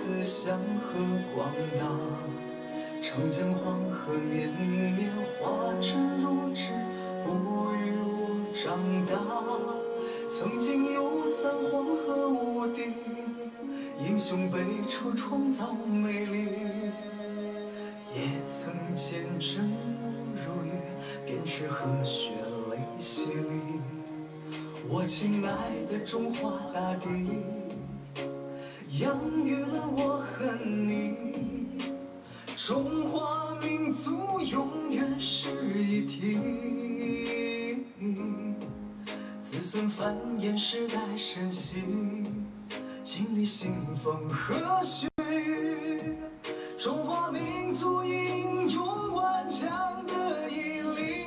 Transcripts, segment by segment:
慈祥和广大。长江黄河绵绵，花针如织，不与我长大。曾经有三皇和五帝，英雄辈出创造美丽。也曾见真我如玉，便知和血泪洗礼。我亲爱的中华大地，养育了我和你，中华民族永远是一体。子孙繁衍，世代晨曦，经历腥风和血雨，中华民族英勇顽强的毅力。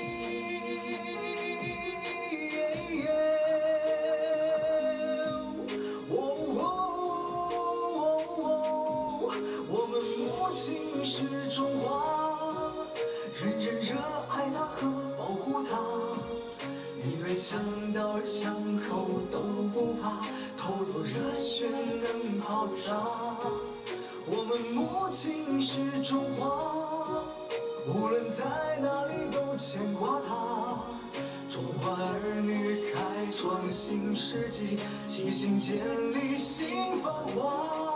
我们母亲是中华，人人热爱它和保护它。面对枪刀枪口都不怕，投入热血能抛洒。我们母亲是中华，无论在哪里都牵挂她。中华儿女开创新世纪，齐心建立新繁华。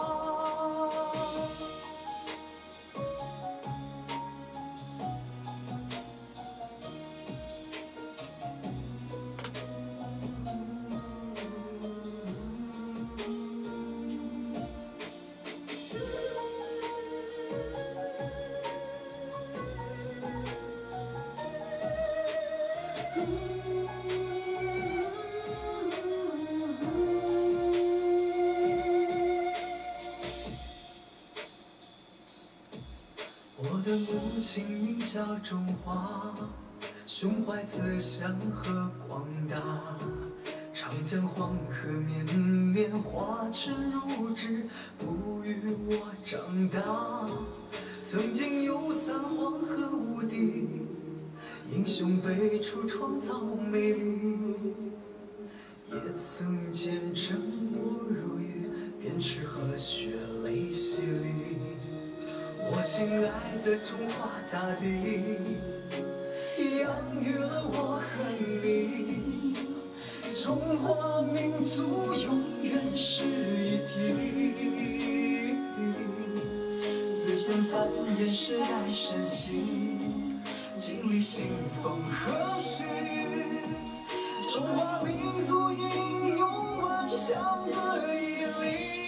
我的母亲名叫中华，胸怀慈祥和广大。长江黄河绵绵，花针如织，不与我长大。曾经有三皇和五帝，英雄辈出创造美丽。也曾见真我如玉，便知和血泪洗礼。我亲爱的中华大地，养育了我和你，中华民族永远是一体。子孙繁衍，世代晨曦，经历腥风和血雨，中华民族英勇顽强的毅力。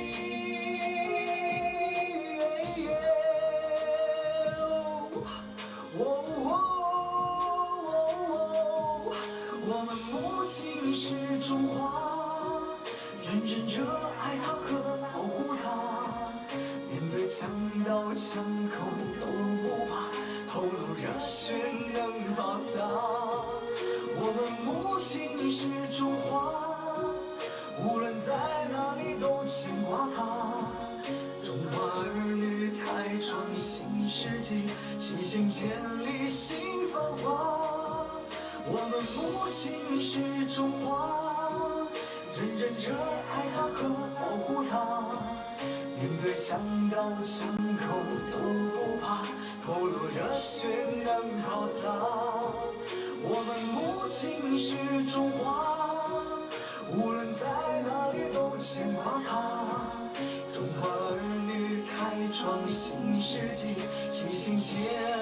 我们母亲是中华，人人热爱它和保护它。面对枪刀枪口都不怕，投入热血能抛洒。我们母亲是中华，无论在哪里都牵挂它。中华儿女开创新世纪，齐心建立新繁华。我们母亲是中华，人人热爱它和保护它。面对枪刀枪口都不怕，投入热血能抛洒。我们母亲是中华，无论在哪里都牵挂它。中华儿女开创新世纪，齐心建